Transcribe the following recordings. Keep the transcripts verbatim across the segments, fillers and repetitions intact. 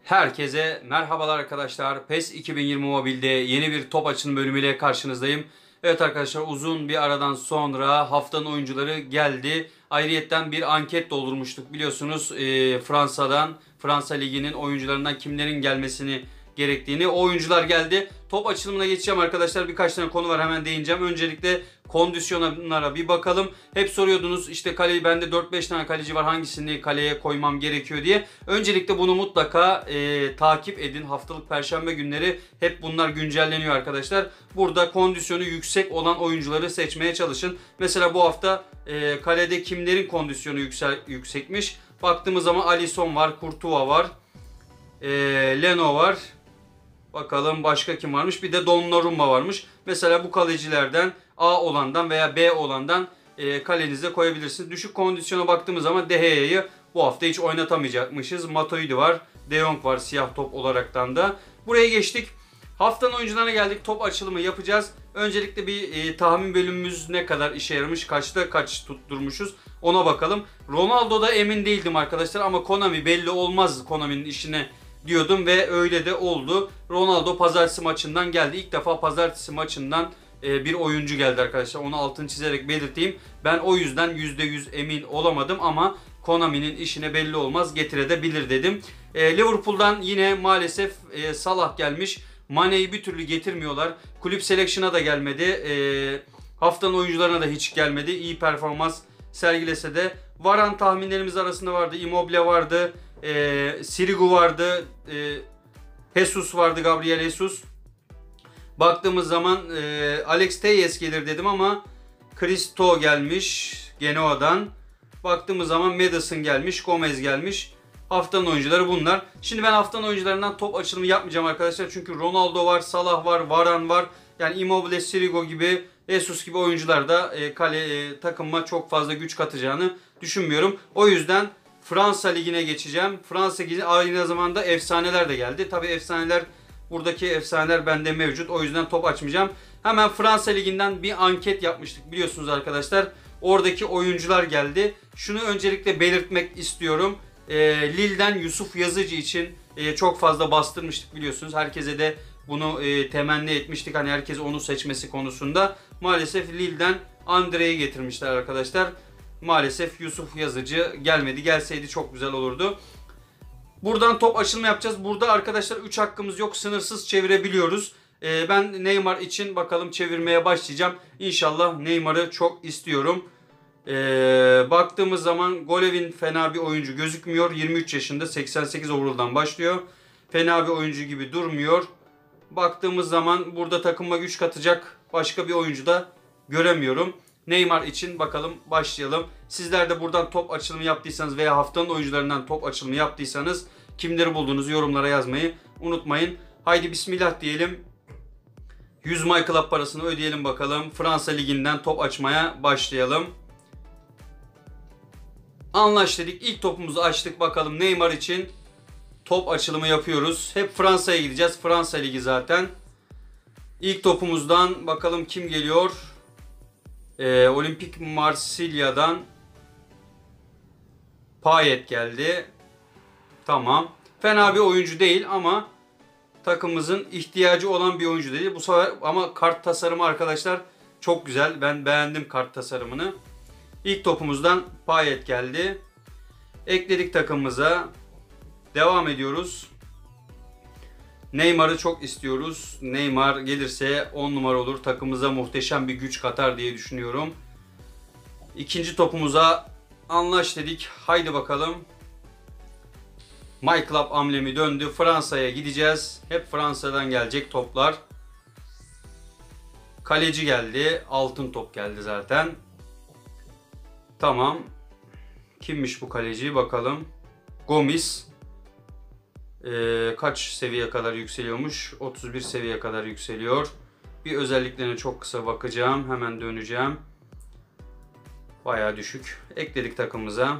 Herkese merhabalar arkadaşlar. PES iki bin yirmi Mobile'de yeni bir top açılım bölümüyle karşınızdayım. Evet arkadaşlar, uzun bir aradan sonra haftanın oyuncuları geldi. Ayrıyetten bir anket doldurmuştuk biliyorsunuz, e, Fransa'dan, Fransa Ligi'nin oyuncularından kimlerin gelmesini gerektiğini. O oyuncular geldi. Top açılımına geçeceğim arkadaşlar. Birkaç tane konu var, hemen değineceğim. Öncelikle kondisyonlara bir bakalım. Hep soruyordunuz işte kaleyi, bende dört beş tane kaleci var, hangisini kaleye koymam gerekiyor diye. Öncelikle bunu mutlaka e, takip edin. Haftalık perşembe günleri hep bunlar güncelleniyor arkadaşlar. Burada kondisyonu yüksek olan oyuncuları seçmeye çalışın. Mesela bu hafta e, kalede kimlerin kondisyonu yüksel, yüksekmiş? Baktığımız zaman Alisson var, Courtois var, e, Leno var. Bakalım başka kim varmış? Bir de Donnarumma varmış. Mesela bu kalecilerden A olandan veya B olandan e, kalenize koyabilirsiniz. Düşük kondisyona baktığımız zaman De Gea'yı bu hafta hiç oynatamayacakmışız. Matuidi var, De Jong var siyah top olaraktan da. Buraya geçtik. Haftanın oyuncularına geldik. Top açılımı yapacağız. Öncelikle bir e, tahmin bölümümüz ne kadar işe yaramış, kaçta kaç tutturmuşuz ona bakalım. Ronaldo'da emin değildim arkadaşlar ama Konami belli olmaz Konami'nin işine diyordum ve öyle de oldu. Ronaldo pazartesi maçından geldi. İlk defa pazartesi maçından e, bir oyuncu geldi arkadaşlar. Onu altını çizerek belirteyim. Ben o yüzden yüzde yüz emin olamadım ama Konami'nin işine belli olmaz, getirebilir dedim. E, Liverpool'dan yine maalesef e, Salah gelmiş. Mane'yi bir türlü getirmiyorlar. Kulüp selection'a da gelmedi. E, haftanın oyuncularına da hiç gelmedi. İyi performans sergilese de. Varan tahminlerimiz arasında vardı. Immobile vardı. E, Sirigu vardı. E, Jesus vardı. Gabriel Jesus. Baktığımız zaman e, Alex Telles gelir dedim ama Christo gelmiş Genoa'dan. Baktığımız zaman Maddison gelmiş. Gomez gelmiş. Haftanın oyuncuları bunlar. Şimdi ben haftanın oyuncularından top açılımı yapmayacağım arkadaşlar. Çünkü Ronaldo var, Salah var, Varane var. Yani Immobile, Sirigu gibi, Jesus gibi oyuncular da e, kale e, takımıma çok fazla güç katacağını düşünmüyorum. O yüzden Fransa Ligi'ne geçeceğim. Fransa Ligi'ne aynı zamanda efsaneler de geldi. Tabii efsaneler, buradaki efsaneler bende mevcut. O yüzden top açmayacağım. Hemen Fransa Ligi'nden bir anket yapmıştık biliyorsunuz arkadaşlar. Oradaki oyuncular geldi. Şunu öncelikle belirtmek istiyorum. E, Lille'den Yusuf Yazıcı için e, çok fazla bastırmıştık biliyorsunuz. Herkese de bunu e, temenni etmiştik. Hani herkes onu seçmesi konusunda. Maalesef Lille'den Andre'yi getirmişler arkadaşlar. Maalesef Yusuf Yazıcı gelmedi. Gelseydi çok güzel olurdu. Buradan top açılımı yapacağız. Burada arkadaşlar üç hakkımız yok. Sınırsız çevirebiliyoruz. E, ben Neymar için bakalım çevirmeye başlayacağım. İnşallah Neymar'ı çok istiyorum. Ee, baktığımız zaman Golovin fena bir oyuncu gözükmüyor. yirmi üç yaşında, seksen sekiz overall'dan başlıyor. Fena bir oyuncu gibi durmuyor. Baktığımız zaman burada takıma güç katacak başka bir oyuncu da göremiyorum. Neymar için bakalım başlayalım. Sizler de buradan top açılımı yaptıysanız veya haftanın oyuncularından top açılımı yaptıysanız kimleri bulduğunuzu yorumlara yazmayı unutmayın. Haydi bismillah diyelim. yüz My Club parasını ödeyelim bakalım. Fransa Ligi'nden top açmaya başlayalım. Anlaş dedik. İlk topumuzu açtık. Bakalım Neymar için top açılımı yapıyoruz. Hep Fransa'ya gideceğiz. Fransa Ligi zaten. İlk topumuzdan bakalım kim geliyor. Ee, Olimpik Marsilya'dan Payet geldi. Tamam. Fena bir oyuncu değil ama takımımızın ihtiyacı olan bir oyuncu değil. Bu sefer ama kart tasarımı arkadaşlar çok güzel. Ben beğendim kart tasarımını. İlk topumuzdan Payet geldi. Ekledik takımımıza. Devam ediyoruz. Neymar'ı çok istiyoruz. Neymar gelirse on numara olur. Takımımıza muhteşem bir güç katar diye düşünüyorum. İkinci topumuza anlaş dedik. Haydi bakalım. My Club amblemi döndü. Fransa'ya gideceğiz. Hep Fransa'dan gelecek toplar. Kaleci geldi. Altın top geldi zaten. Tamam. Kimmiş bu kaleci? Bakalım. Gomis. Ee, kaç seviye kadar yükseliyormuş? otuz bir seviye kadar yükseliyor. Bir özelliklerine çok kısa bakacağım. Hemen döneceğim. Bayağı düşük. Ekledik takımımıza.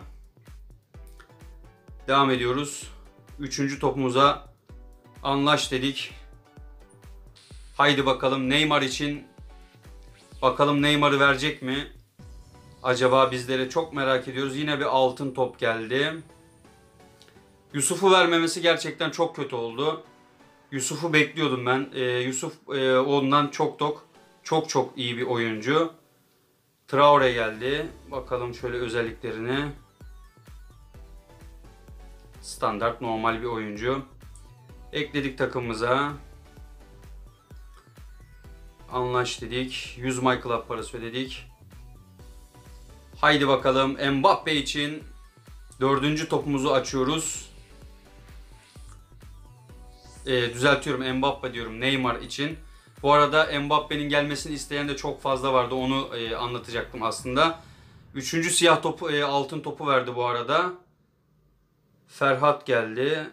Devam ediyoruz. Üçüncü topumuza anlaş dedik. Haydi bakalım Neymar için. Bakalım Neymar'ı verecek mi? Acaba bizlere çok merak ediyoruz. Yine bir altın top geldi. Yusuf'u vermemesi gerçekten çok kötü oldu. Yusuf'u bekliyordum ben. Ee, Yusuf e, ondan çok çok çok çok iyi bir oyuncu. Traore geldi. Bakalım şöyle özelliklerini. Standart normal bir oyuncu. Ekledik takımımıza. Anlaş dedik. yüz My Club parası ödedik. Haydi bakalım Mbappe için dördüncü topumuzu açıyoruz. Ee, düzeltiyorum, Mbappe diyorum, Neymar için. Bu arada Mbappe'nin gelmesini isteyen de çok fazla vardı. Onu e, anlatacaktım aslında. Üçüncü siyah topu, e, altın topu verdi bu arada. Ferhat geldi.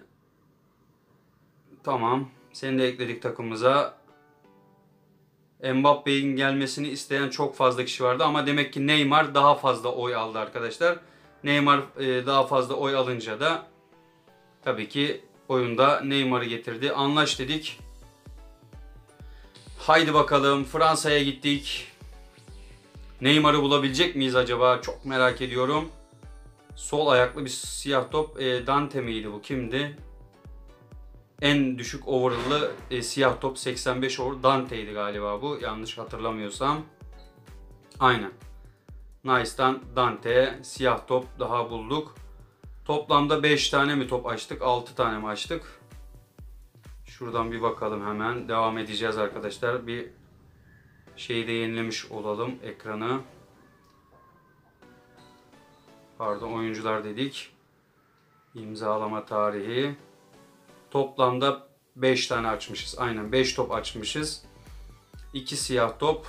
Tamam. Seni de ekledik takımımıza. Mbappe'nin gelmesini isteyen çok fazla kişi vardı ama demek ki Neymar daha fazla oy aldı arkadaşlar. Neymar e, daha fazla oy alınca da tabii ki oyunda Neymar'ı getirdi. Anlaş dedik. Haydi bakalım Fransa'ya gittik. Neymar'ı bulabilecek miyiz acaba? Çok merak ediyorum. Sol ayaklı bir siyah top. E, Dante miydi bu? Kimdi? En düşük overall'lı e, siyah top seksen beş over. Dante'ydi galiba bu. Yanlış hatırlamıyorsam. Aynen. Nice'dan Dante. Siyah top daha bulduk. Toplamda beş tane mi top açtık? altı tane mi açtık? Şuradan bir bakalım hemen. Devam edeceğiz arkadaşlar. Bir şeyi de yenilemiş olalım ekranı. Pardon, oyuncular dedik. İmzalama tarihi. Toplamda beş tane açmışız. Aynen beş top açmışız. iki siyah top.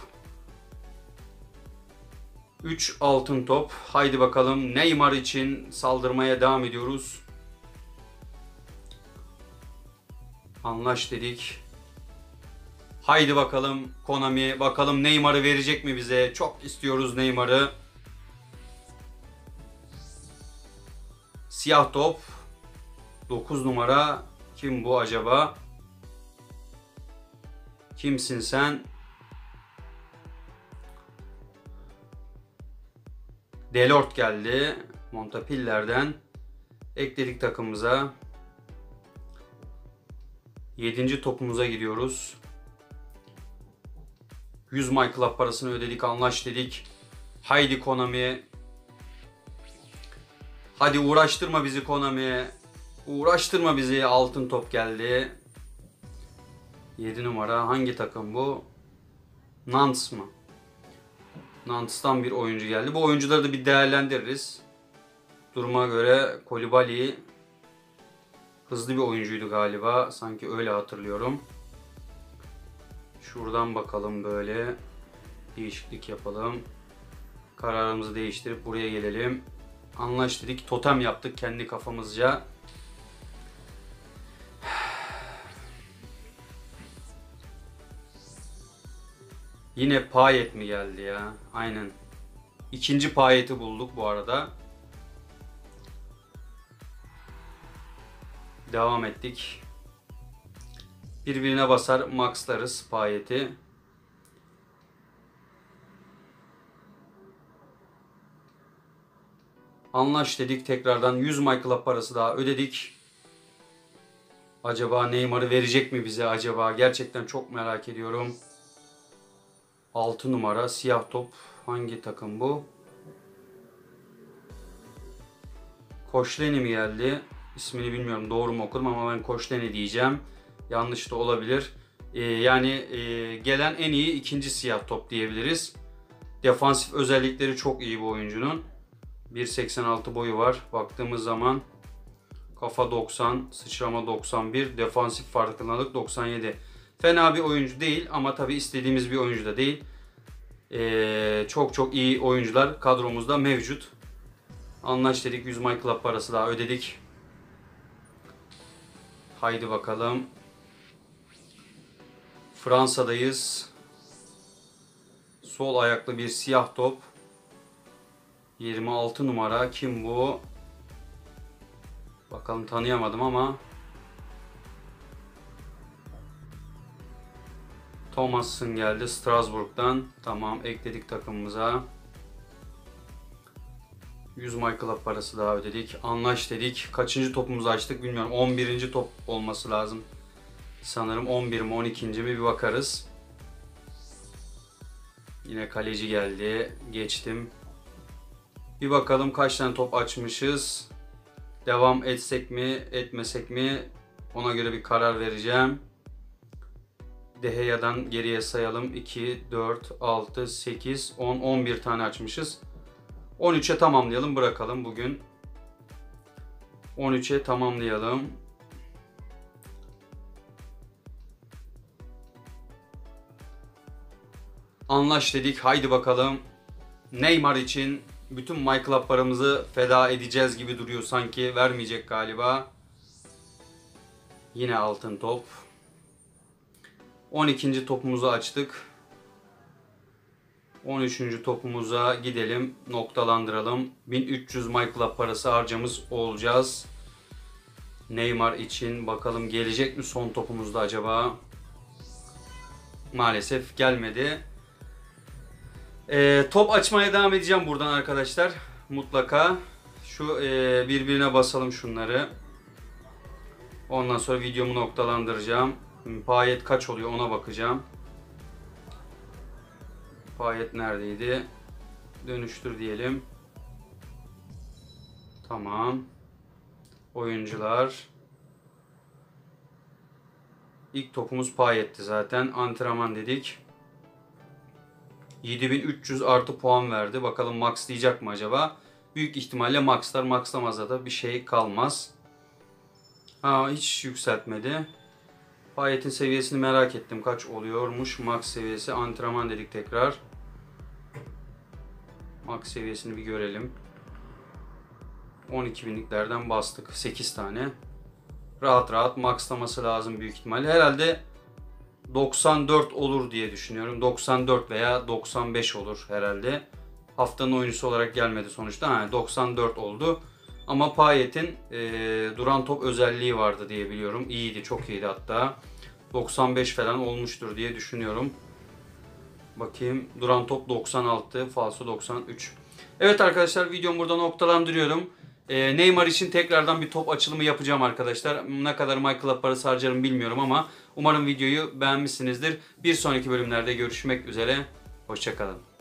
üç altın top. Haydi bakalım Neymar için saldırmaya devam ediyoruz. Anlaş dedik. Haydi bakalım Konami. Bakalım Neymar'ı verecek mi bize? Çok istiyoruz Neymar'ı. Siyah top. dokuz numara. Kim bu acaba? Kimsin sen? Delort geldi. Montpellier'den. Ekledik takımımıza. yedinci topumuza gidiyoruz. yüz My Club parasını ödedik, anlaş dedik. Haydi Konami. Hadi uğraştırma bizi Konami. Uğraştırma bizi. Altın top geldi. yedi numara. Hangi takım bu? Nantes mı? Nantes'tan bir oyuncu geldi. Bu oyuncuları da bir değerlendiririz. Duruma göre Koulibaly hızlı bir oyuncuydu galiba. Sanki öyle hatırlıyorum. Şuradan bakalım böyle. Değişiklik yapalım. Kararımızı değiştirip buraya gelelim. Anlaş dedik. Totem yaptık kendi kafamızca. Yine Payet mi geldi ya? Aynen. İkinci Payet'i bulduk bu arada. Devam ettik. Birbirine basar maxlarız Payet'i. Anlaş dedik tekrardan. yüz My Club parası daha ödedik. Acaba Neymar'ı verecek mi bize acaba? Gerçekten çok merak ediyorum. altı numara siyah top. Hangi takım bu? Koşleni mi geldi? İsmini bilmiyorum, doğru mu okudum ama ben Koşleni diyeceğim. Yanlış da olabilir. Ee, yani e, gelen en iyi ikinci siyah top diyebiliriz. Defansif özellikleri çok iyi bu oyuncunun. bir seksen altı boyu var. Baktığımız zaman kafa doksan, sıçrama doksan bir, defansif farkındalık doksan yedi. Fena bir oyuncu değil ama tabi istediğimiz bir oyuncu da değil. Ee, çok çok iyi oyuncular kadromuzda mevcut. Anlaş dedik, yüz My Club parası daha ödedik. Haydi bakalım. Fransa'dayız. Sol ayaklı bir siyah top. yirmi altı numara. Kim bu? Bakalım, tanıyamadım ama. Thomas'ın geldi Strasbourg'dan. Tamam, ekledik takımımıza. yüz My Club parası daha ödedik. Anlaş dedik. Kaçıncı topumuzu açtık bilmiyorum. on birinci top olması lazım. Sanırım on bir mi on ikinci mi bir bakarız. Yine kaleci geldi. Geçtim. Bir bakalım kaç tane top açmışız. Devam etsek mi etmesek mi ona göre bir karar vereceğim. De Gea'dan geriye sayalım. iki, dört, altı, sekiz, on, on bir tane açmışız. on üçe tamamlayalım, bırakalım bugün. on üçe tamamlayalım. Anlaş dedik. Haydi bakalım. Neymar için bütün My Club paramızı feda edeceğiz gibi duruyor sanki. Vermeyecek galiba. Yine altın top. on ikinci topumuzu açtık. on üçüncü topumuza gidelim. Noktalandıralım. bin üç yüz My Club parası harcamış olacağız. Neymar için bakalım gelecek mi son topumuzda acaba? Maalesef gelmedi. Ee, top açmaya devam edeceğim buradan arkadaşlar. Mutlaka. Şu e, birbirine basalım şunları. Ondan sonra videomu noktalandıracağım. Payet kaç oluyor ona bakacağım. Payet neredeydi? Dönüştür diyelim. Tamam. Oyuncular. İlk topumuz Payet'ti zaten. Antrenman dedik. yedi bin üç yüz artı puan verdi. Bakalım maxlayacak mı acaba? Büyük ihtimalle maxlar. Maxlamazsa da bir şey kalmaz. Ha, hiç yükseltmedi. Payet'in seviyesini merak ettim. Kaç oluyormuş max seviyesi? Antrenman dedik tekrar. Max seviyesini bir görelim. on iki binliklerden bastık. sekiz tane. Rahat rahat maxlaması lazım büyük ihtimalle. Herhalde doksan dört olur diye düşünüyorum. doksan dört veya doksan beş olur herhalde. Haftanın oyuncusu olarak gelmedi sonuçta. Ha, doksan dört oldu. Ama Payet'in e, duran top özelliği vardı diye biliyorum. İyiydi, çok iyiydi hatta. doksan beş falan olmuştur diye düşünüyorum. Bakayım, duran top doksan altı, falso doksan üç. Evet arkadaşlar, videomu burada noktalandırıyorum. Ee, Neymar için tekrardan bir top açılımı yapacağım arkadaşlar. Ne kadar My Club parası harcarım bilmiyorum ama umarım videoyu beğenmişsinizdir. Bir sonraki bölümlerde görüşmek üzere. Hoşça kalın.